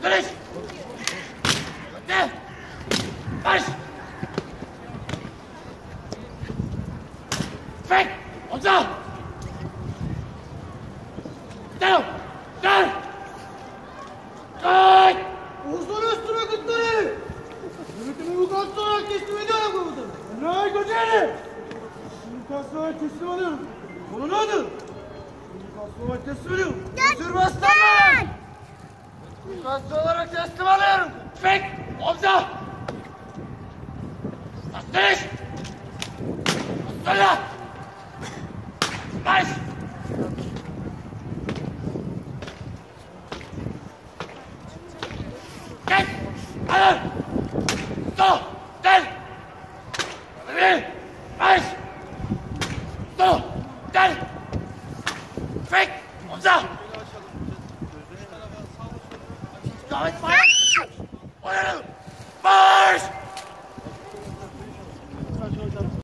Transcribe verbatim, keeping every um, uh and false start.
Dönüş. Hadi. Marş. Fek. Omza. Gidelim. Dön. Dön. Oğuzları üstüne kutları. Yönetimi bu kalsı olarak teslim ediyorum komutanım. Emre Kocaeli. Şimdi kalsı olarak teslim alıyorum. Konu ne adı? Şimdi kalsı olarak teslim ediyorum. Hazır baslanlar. Kalsı olarak teslim alıyorum. Fek. Omza. Dönüş. Sola. Marş. Geç. Alın. Sol. Dön. Bir. Marş. Sol. Dön. Fek. Omza. Gayet var. Oynayalım.